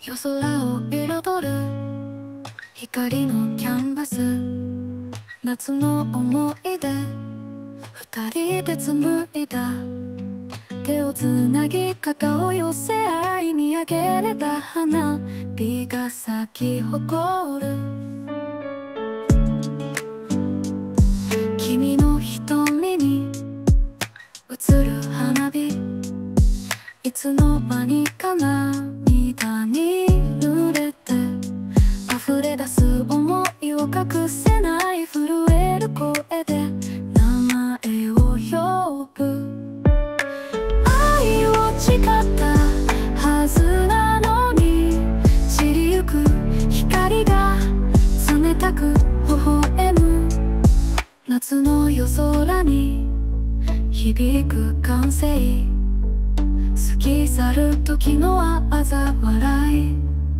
夜空を彩る光のキャンバス、夏の思い出、二人で紡いだ。手をつなぎ肩を寄せ合い見上げれば花火が咲き誇る。君の瞳に映る花火、いつの間にか涙に濡れて溢れ出す想いを隠せない震える声で名前を呼ぶ。愛を誓ったはずなのに散りゆく光が冷たく微笑む。夏の夜空に響く歓声、過ぎ去る時の嘲笑い。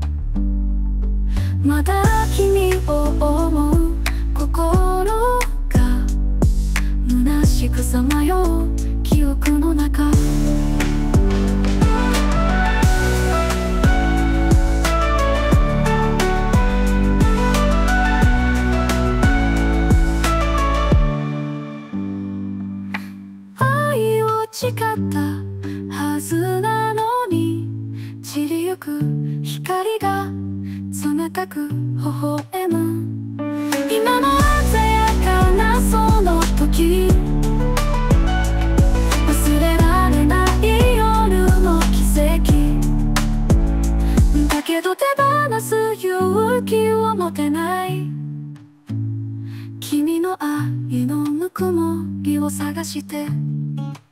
まだ君を思う心が虚しくさまよう記憶の中。愛を誓ったはずなのに散りゆく光が冷たく微笑む。今の鮮やかなその時、忘れられない夜の奇跡だけど手放す勇気を持てない。君の愛のぬくもりを探して